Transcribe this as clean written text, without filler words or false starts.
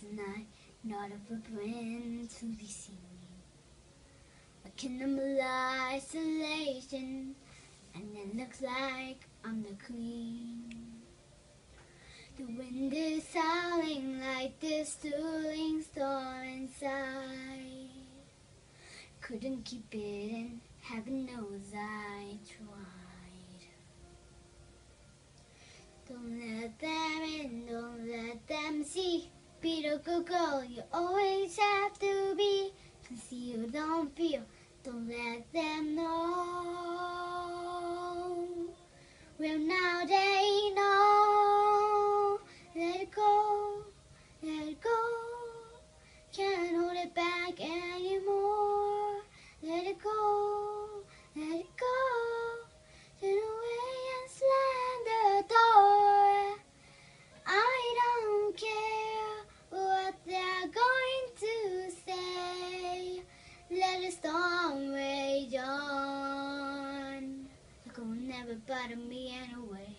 night, not a footprint to be seen. A kingdom of isolation, and it looks like I'm the queen. The wind is howling like this swirling storm inside. Couldn't keep it in, heaven knows I tried. Don't let them in, don't let them see. Be the good girl you always have to be. Conceal, don't feel, don't let them know. Well, now they know. Let it go, let it go. Can't hold it back anymore. Let it go, let it go. Turn away and slam the door. I don't care what they're going to say. Let the storm rage on. It will never bother me anyway.